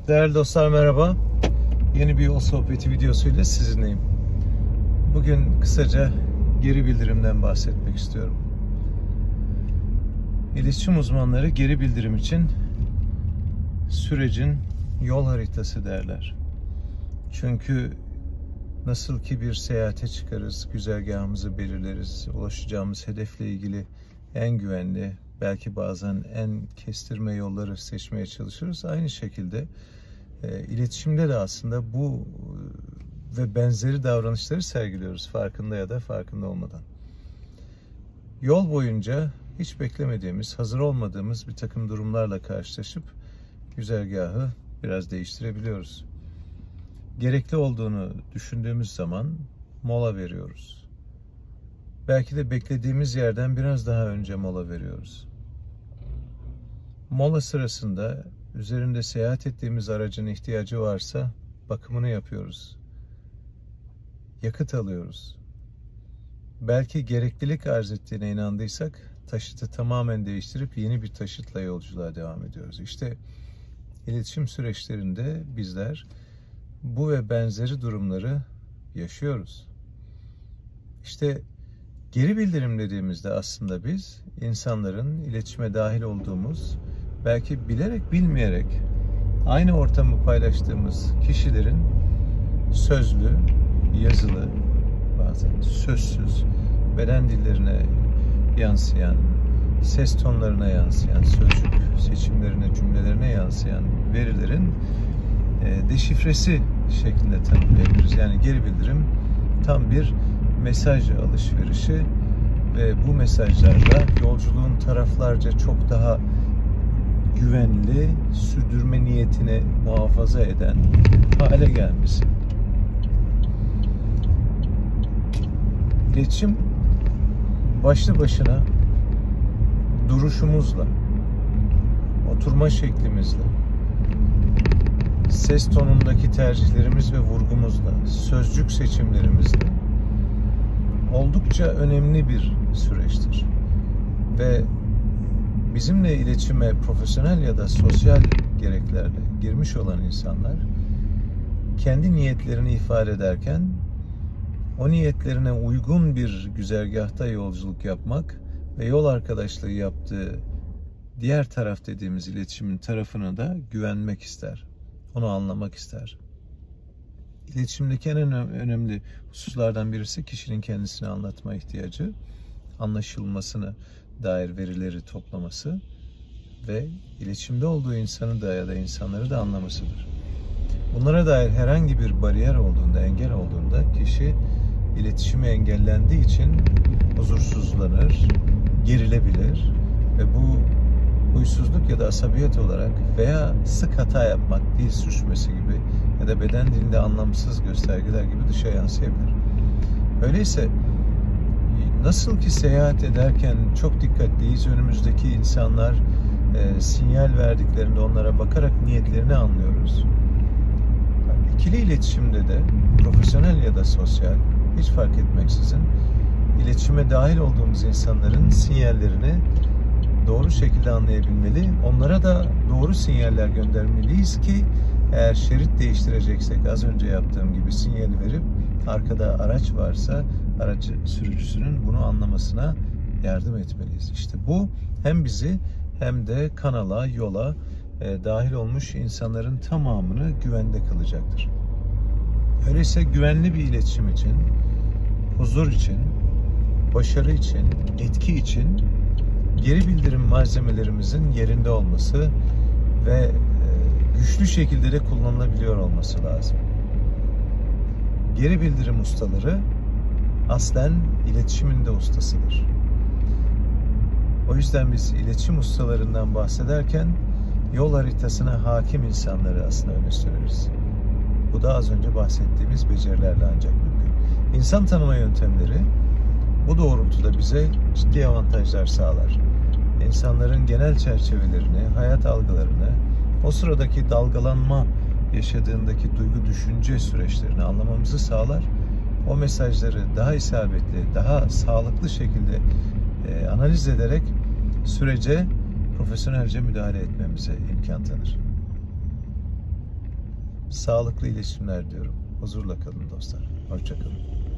Değerli dostlar merhaba. Yeni bir yol sohbeti videosuyla sizinleyim. Bugün kısaca geri bildirimden bahsetmek istiyorum. İletişim uzmanları geri bildirim için sürecin yol haritası derler. Çünkü nasıl ki bir seyahate çıkarız, güzergahımızı belirleriz, ulaşacağımız hedefle ilgili en güvenli, belki bazen en kestirme yolları seçmeye çalışırız. Aynı şekilde iletişimde de aslında bu ve benzeri davranışları sergiliyoruz farkında ya da farkında olmadan. Yol boyunca hiç beklemediğimiz, hazır olmadığımız bir takım durumlarla karşılaşıp güzergahı biraz değiştirebiliyoruz. Gerekli olduğunu düşündüğümüz zaman mola veriyoruz. Belki de beklediğimiz yerden biraz daha önce mola veriyoruz. Mola sırasında üzerinde seyahat ettiğimiz aracın ihtiyacı varsa bakımını yapıyoruz. Yakıt alıyoruz. Belki gereklilik arz ettiğine inandıysak taşıtı tamamen değiştirip yeni bir taşıtla yolculuğa devam ediyoruz. İşte iletişim süreçlerinde bizler bu ve benzeri durumları yaşıyoruz. İşte geri bildirim dediğimizde aslında biz insanların iletişime dahil olduğumuz, belki bilerek bilmeyerek aynı ortamı paylaştığımız kişilerin sözlü, yazılı, bazen sözsüz, beden dillerine yansıyan, ses tonlarına yansıyan, sözcük seçimlerine, cümlelerine yansıyan verilerin deşifresi şeklinde tanımlayabiliriz. Yani geri bildirim tam bir mesaj alışverişi ve bu mesajlarda yolculuğun taraflarca çok daha güvenli, sürdürme niyetini muhafaza eden hale gelmesi. İletişim başlı başına duruşumuzla, oturma şeklimizle, ses tonundaki tercihlerimiz ve vurgumuzla, sözcük seçimlerimizle oldukça önemli bir süreçtir. Ve bizimle iletişime profesyonel ya da sosyal gereklerle girmiş olan insanlar kendi niyetlerini ifade ederken o niyetlerine uygun bir güzergahta yolculuk yapmak ve yol arkadaşlığı yaptığı diğer taraf dediğimiz iletişimin tarafına da güvenmek ister. Onu anlamak ister. İletişimdeki en önemli hususlardan birisi kişinin kendisini anlatma ihtiyacı, anlaşılmasına dair verileri toplaması ve iletişimde olduğu insanı da ya da insanları da anlamasıdır. Bunlara dair herhangi bir bariyer olduğunda, engel olduğunda kişi iletişimi engellendiği için huzursuzlanır, gerilebilir ve bu huysuzluk ya da asabiyet olarak veya sık hata yapmak, dil sürçmesi gibi ya da beden dilinde anlamsız göstergeler gibi dışa yansıyabilir. Öyleyse nasıl ki seyahat ederken çok dikkatliyiz, önümüzdeki insanlar sinyal verdiklerinde onlara bakarak niyetlerini anlıyoruz. İkili iletişimde de profesyonel ya da sosyal hiç fark etmeksizin iletişime dahil olduğumuz insanların sinyallerini doğru şekilde anlayabilmeli. Onlara da doğru sinyaller göndermeliyiz ki eğer şerit değiştireceksek az önce yaptığım gibi sinyali verip arkada araç varsa aracı sürücüsünün bunu anlamasına yardım etmeliyiz. İşte bu hem bizi hem de kanala, yola dahil olmuş insanların tamamını güvende kılacaktır. Öyleyse güvenli bir iletişim için, huzur için, başarı için, etki için geri bildirim malzemelerimizin yerinde olması ve güçlü şekilde de kullanılabiliyor olması lazım. Geri bildirim ustaları aslen iletişimin de ustasıdır. O yüzden biz iletişim ustalarından bahsederken yol haritasına hakim insanları aslında öne süreriz. Bu da az önce bahsettiğimiz becerilerle ancak mümkün. İnsan tanıma yöntemleri bu doğrultuda bize ciddi avantajlar sağlar. İnsanların genel çerçevelerini, hayat algılarını, o sıradaki dalgalanma yaşadığındaki duygu düşünce süreçlerini anlamamızı sağlar. O mesajları daha isabetli, daha sağlıklı şekilde analiz ederek sürece profesyonelce müdahale etmemize imkan tanır. sağlıklı iletişimler diyorum. Huzurla kalın dostlar. Hoşça kalın.